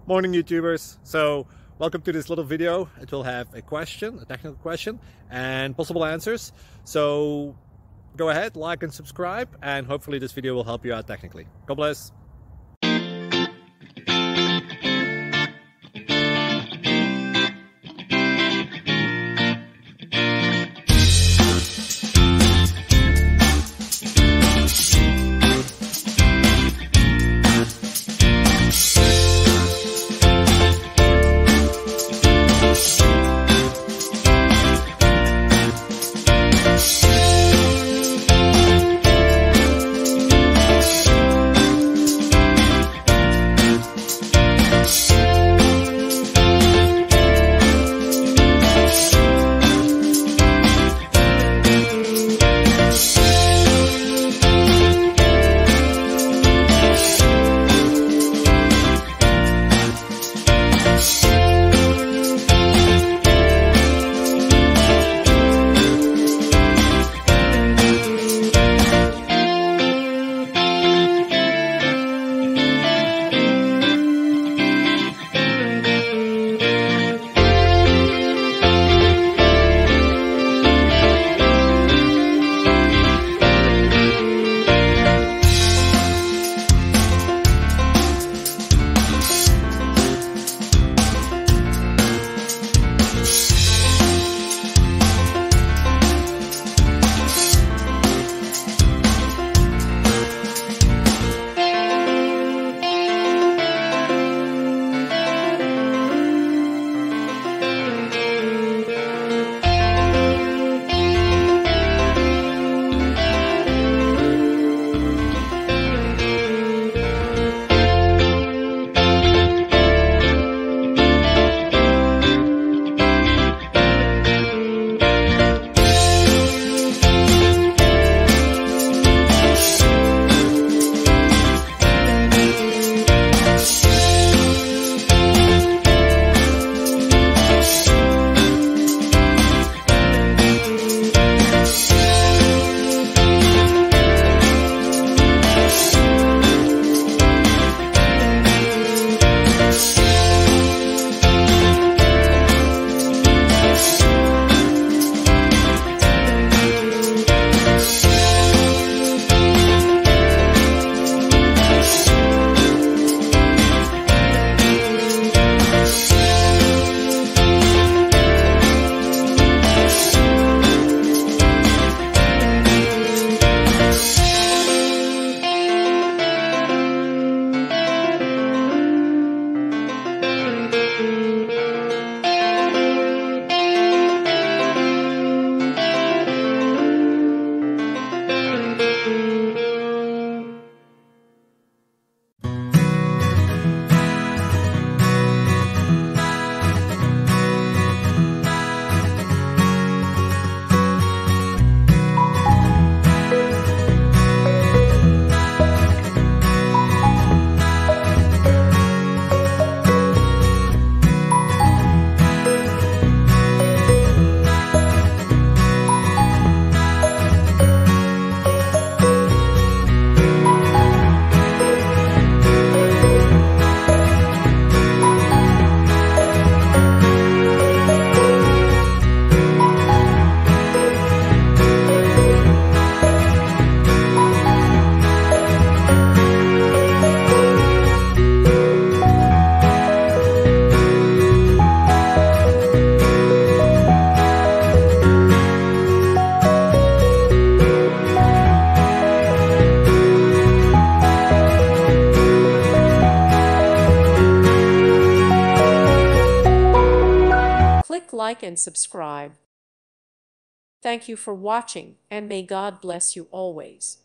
Morning YouTubers. So welcome to this little video. It will have a question, a technical question, and possible answers. So go ahead, like and subscribe, and hopefully this video will help you out technically. God bless. Click like and subscribe. Thank you for watching, and may God bless you always.